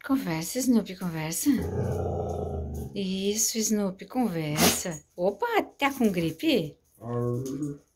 Conversa, Snoopy, conversa. Isso, Snoopy, conversa. Opa, tá com gripe?